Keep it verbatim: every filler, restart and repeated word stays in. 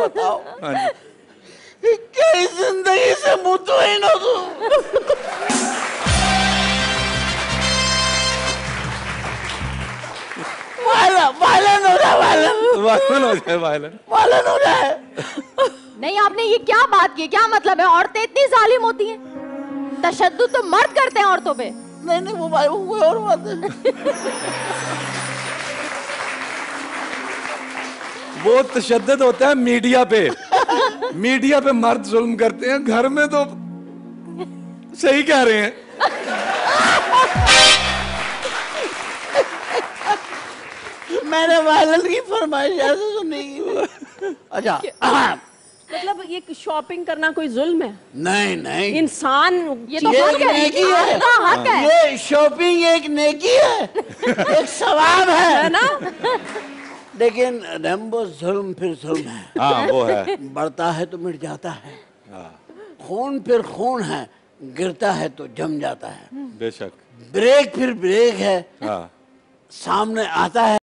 बताओ हाँ जी। क्या इस जिंदगी से मुतमईन हो तुम? वायलन हो जाए, वायलन वायलन हो जाए, वायलन वायलन हो जाए। नहीं, आपने ये क्या बात की? क्या मतलब है? औरतें इतनी जालिम होती हैं? तशद्दुद तो मर्द करते हैं औरतों पे। नहीं नहीं, वो भाई वो कोई और बात है। वो तशद्दुद होता है मीडिया पे। मीडिया पे मर्द जुल्म करते हैं, घर में तो सही कह रहे हैं। मैंने वायलन की फरमाइश ऐसे सुनी की। अच्छा, मतलब ये शॉपिंग करना कोई जुल्म है? नहीं नहीं, इंसान ये तो ये हक है, नेकी है। आपका हक है। ये शॉपिंग एक नेकी है, एक सवाब है, है ना? लेकिन रेम्बो जुल्म फिर जुल्म है। हाँ वो है। बढ़ता है तो मिट जाता है, खून फिर खून है, गिरता है तो जम जाता है। बेशक। ब्रेक फिर ब्रेक है, हाँ। सामने आता है